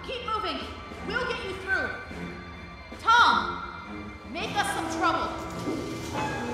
Keep moving. We'll get you through. Tom, make us some trouble.